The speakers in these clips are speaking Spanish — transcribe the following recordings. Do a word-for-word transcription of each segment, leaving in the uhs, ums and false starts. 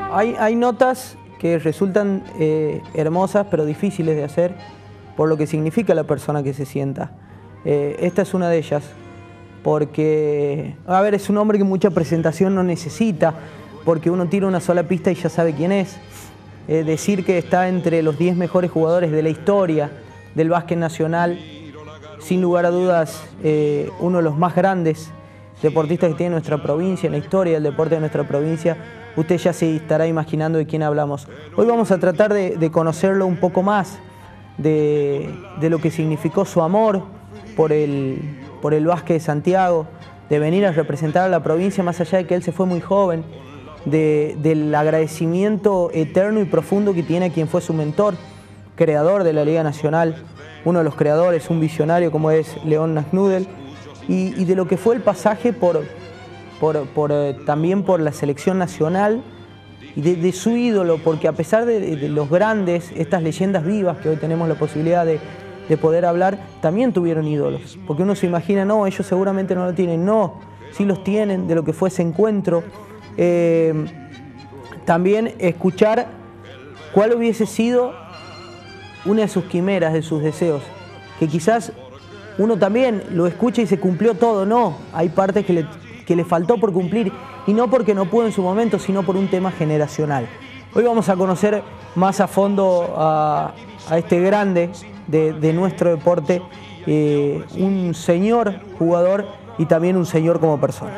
Hay, hay notas que resultan eh, hermosas pero difíciles de hacer por lo que significa la persona que se sienta. Eh, esta es una de ellas, porque, a ver, es un hombre que mucha presentación no necesita, porque uno tira una sola pista y ya sabe quién es. Eh, decir que está entre los diez mejores jugadores de la historia del básquet nacional, sin lugar a dudas, eh, uno de los más grandes deportistas que tiene nuestra provincia, en la historia del deporte de nuestra provincia, usted ya se estará imaginando de quién hablamos. Hoy vamos a tratar de, de conocerlo un poco más, de, de lo que significó su amor por el, por el básquet de Santiago, de venir a representar a la provincia, más allá de que él se fue muy joven, de, del agradecimiento eterno y profundo que tiene a quien fue su mentor, creador de la Liga Nacional, uno de los creadores, un visionario como es León Nasnudel, y, y de lo que fue el pasaje por, por, por, eh, también por la selección nacional y de, de su ídolo, porque a pesar de, de, de los grandes, estas leyendas vivas que hoy tenemos la posibilidad de, de poder hablar, también tuvieron ídolos, porque uno se imagina, no, ellos seguramente no lo tienen, no, sí los tienen, de lo que fue ese encuentro. Eh, también escuchar cuál hubiese sido una de sus quimeras, de sus deseos, que quizás uno también lo escucha y se cumplió todo, no, hay partes que le, que le faltó por cumplir, y no porque no pudo en su momento, sino por un tema generacional. Hoy vamos a conocer más a fondo a, a este grande de, de nuestro deporte, eh, un señor jugador y también un señor como persona.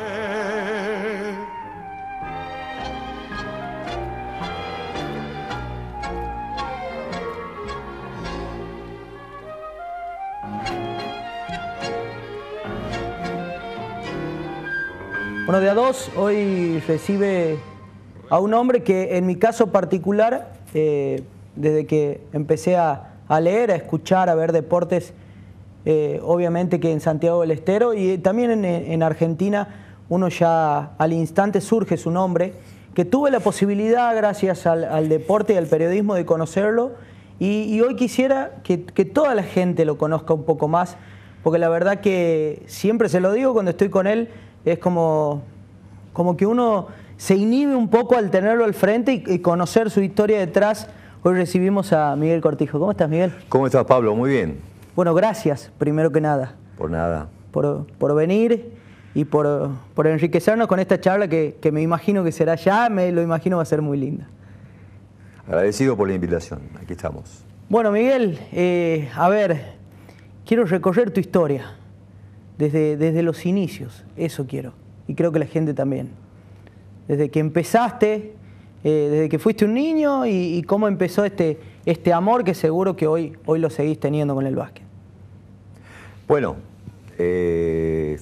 Bueno, de a dos, hoy recibe a un hombre que en mi caso particular, eh, desde que empecé a, a leer, a escuchar, a ver deportes, eh, obviamente que en Santiago del Estero y también en, en Argentina, uno ya al instante surge su nombre, que tuve la posibilidad, gracias al, al deporte y al periodismo, de conocerlo, y, y hoy quisiera que, que toda la gente lo conozca un poco más, porque la verdad que siempre se lo digo cuando estoy con él, es como, como que uno se inhibe un poco al tenerlo al frente y, y conocer su historia detrás. Hoy recibimos a Miguel Cortijo. ¿Cómo estás, Miguel? ¿Cómo estás, Pablo? Muy bien. Bueno, gracias, primero que nada. Por nada. Por, por venir y por, por enriquecernos con esta charla que, que me imagino que será ya, me lo imagino va a ser muy linda. Agradecido por la invitación. Aquí estamos. Bueno, Miguel, eh, a ver, quiero recorrer tu historia. Desde, desde los inicios, eso quiero, y creo que la gente también. Desde que empezaste, eh, desde que fuiste un niño y, y cómo empezó este, este amor que seguro que hoy, hoy lo seguís teniendo con el básquet. Bueno, eh,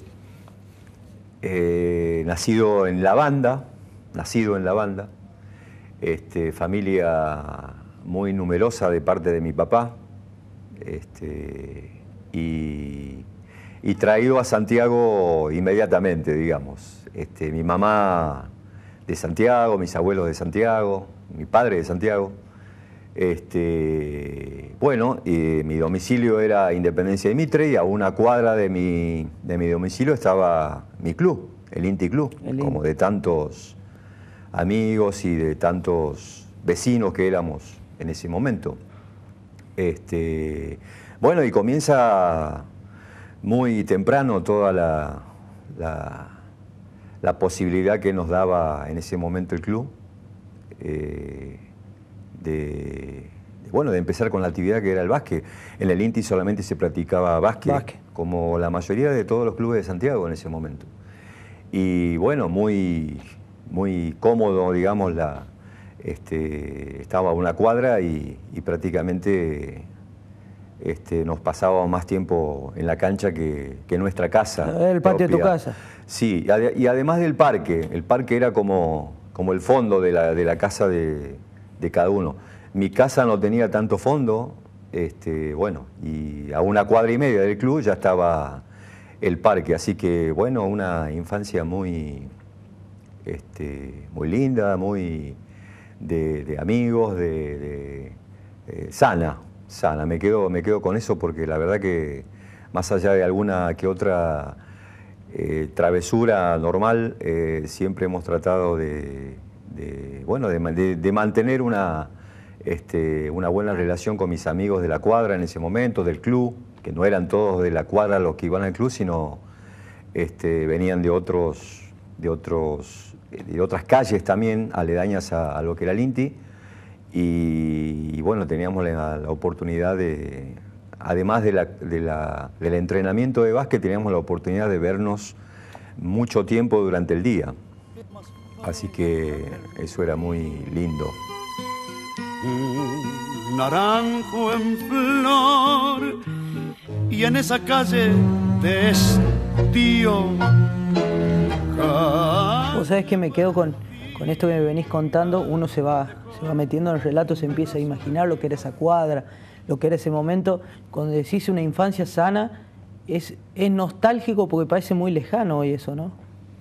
eh, nacido en la banda, nacido en la banda, este, familia muy numerosa de parte de mi papá, este, y... y traído a Santiago inmediatamente, digamos. Este, mi mamá de Santiago, mis abuelos de Santiago, mi padre de Santiago. Este, bueno, y mi domicilio era Independencia de Mitre y a una cuadra de mi, de mi domicilio estaba mi club, el Inti Club, el como de tantos amigos y de tantos vecinos que éramos en ese momento. Este, bueno, y comienza muy temprano toda la, la, la posibilidad que nos daba en ese momento el club eh, de, de, bueno, de empezar con la actividad que era el básquet. En el Inti solamente se practicaba básquet, básquet, como la mayoría de todos los clubes de Santiago en ese momento. Y bueno, muy, muy cómodo, digamos, la, este, estaba a una cuadra y, y prácticamente... Este, nos pasábamos más tiempo en la cancha que, que en nuestra casa. El patio propia. De tu casa. Sí, y además del parque. El parque era como, como el fondo de la, de la casa de, de cada uno. Mi casa no tenía tanto fondo, este, bueno, y a una cuadra y media del club ya estaba el parque. Así que, bueno, una infancia muy, este, muy linda, muy de, de amigos, de, de eh, sana. sana, me quedo, me quedo con eso porque la verdad que más allá de alguna que otra eh, travesura normal, eh, siempre hemos tratado de, de, bueno, de, de, de mantener una, este, una buena relación con mis amigos de la cuadra en ese momento, del club, que no eran todos de la cuadra los que iban al club, sino este, venían de otros, de otros, de otras calles también aledañas a, a lo que era el INTI, y, y bueno, teníamos la, la oportunidad de, además de la, de la, del entrenamiento de básquet, teníamos la oportunidad de vernos mucho tiempo durante el día. Así que eso era muy lindo. Un naranjo en flor y en esa calle de estío. Vos sabés que me quedo con, con esto que me venís contando. Uno se va, se va metiendo en el relato, se empieza a imaginar lo que era esa cuadra, lo que era ese momento. Cuando decís una infancia sana, es, es nostálgico porque parece muy lejano hoy eso, ¿no?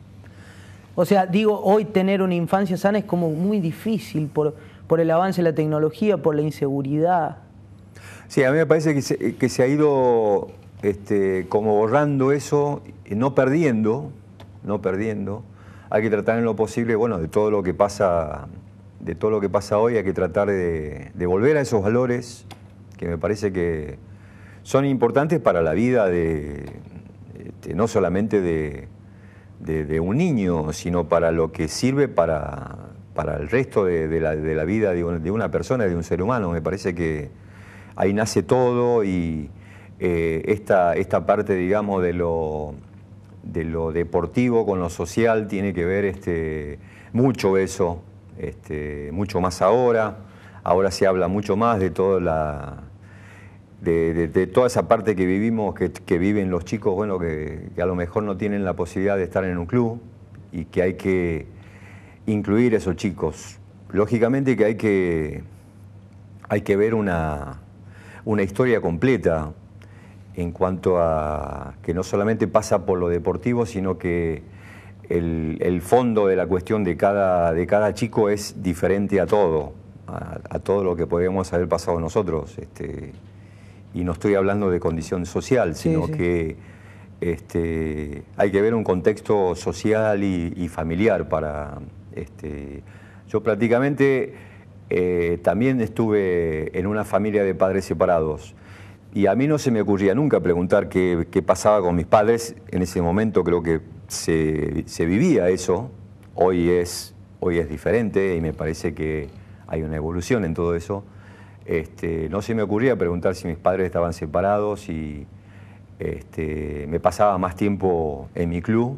O sea, digo, hoy tener una infancia sana es como muy difícil por, por el avance de la tecnología, por la inseguridad. Sí, a mí me parece que se, que se ha ido este, como borrando eso, no perdiendo, no perdiendo. Hay que tratar en lo posible, bueno, de todo lo que pasa, de todo lo que pasa hoy, hay que tratar de, de volver a esos valores que me parece que son importantes para la vida de, este, no solamente de, de, de un niño, sino para lo que sirve para, para el resto de, de, la, de la vida de, un, de una persona, de un ser humano. Me parece que ahí nace todo y eh, esta, esta parte, digamos, de lo, de lo deportivo con lo social tiene que ver este, mucho eso, este, mucho más ahora. Ahora se habla mucho más de toda la... De, de, de toda esa parte que vivimos, que, que viven los chicos, bueno, que, que a lo mejor no tienen la posibilidad de estar en un club y que hay que incluir a esos chicos. Lógicamente que hay que, hay que ver una, una historia completa en cuanto a que no solamente pasa por lo deportivo, sino que el, el fondo de la cuestión de cada, de cada chico es diferente a todo, a, a todo lo que podemos haber pasado nosotros. Este, y no estoy hablando de condición social, sino sí, sí. que este, hay que ver un contexto social y, y familiar para... Este, yo prácticamente eh, también estuve en una familia de padres separados y a mí no se me ocurría nunca preguntar qué, qué pasaba con mis padres. En ese momento creo que se, se vivía eso, hoy es, hoy es diferente y me parece que hay una evolución en todo eso. Este, no se me ocurría preguntar si mis padres estaban separados y este, me pasaba más tiempo en mi club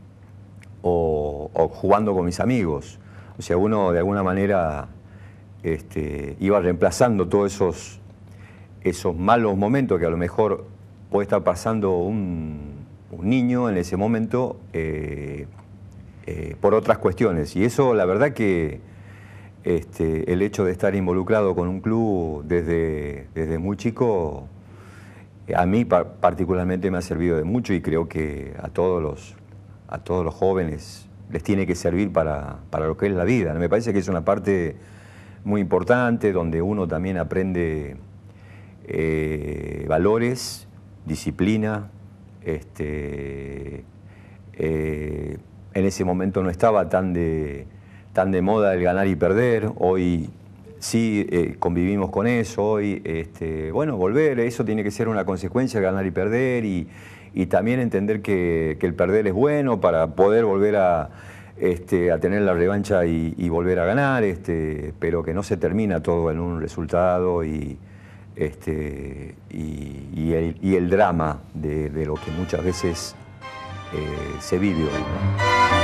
o, o jugando con mis amigos. O sea, uno de alguna manera este, iba reemplazando todos esos, esos malos momentos que a lo mejor puede estar pasando un, un niño en ese momento eh, eh, por otras cuestiones. Y eso, la verdad que Este, el hecho de estar involucrado con un club desde, desde muy chico, a mí particularmente me ha servido de mucho y creo que a todos los, a todos los jóvenes les tiene que servir para, para lo que es la vida. Me parece que es una parte muy importante donde uno también aprende eh, valores, disciplina. Este, eh, en ese momento no estaba tan de... tan de moda el ganar y perder, hoy sí eh, convivimos con eso, hoy, este, bueno, volver, eso tiene que ser una consecuencia de ganar y perder y, y también entender que, que el perder es bueno para poder volver a, este, a tener la revancha y, y volver a ganar, este, pero que no se termina todo en un resultado y, este, y, y, el, y el drama de, de lo que muchas veces eh, se vive hoy, ¿no?